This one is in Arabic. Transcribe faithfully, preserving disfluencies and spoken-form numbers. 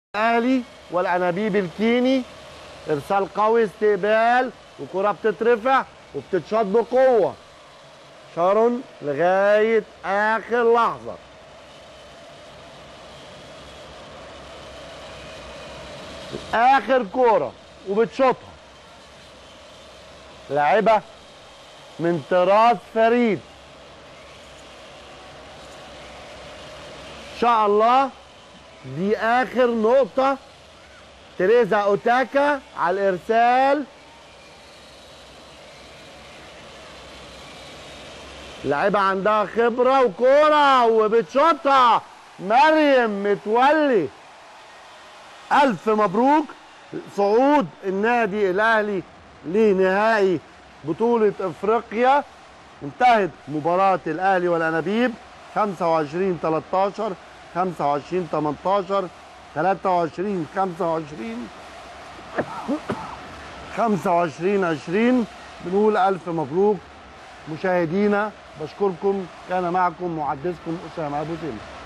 الاهلي والانابيب الكيني. ارسال قوي، استقبال، وكرة بتترفع وبتتشاط بقوه. شارون لغايه اخر لحظه. اخر كوره وبتشوطها. لاعبه من طراز فريد ان شاء الله. دي اخر نقطه. تريزا اوتاكا على الارسال. لاعبه عندها خبره وكوره وبتشوطها مريم متولي. الف مبروك صعود النادي الاهلي لنهائي بطوله افريقيا. انتهت مباراه الاهلي والانابيب خمسة وعشرين تلتاشر، خمسة وعشرين تمنتاشر، تلاتة وعشرين خمسة وعشرين، خمسة وعشرين عشرين. بنقول الف مبروك مشاهدينا. بشكركم. كان معكم محدثكم اسامه ابو سلمى.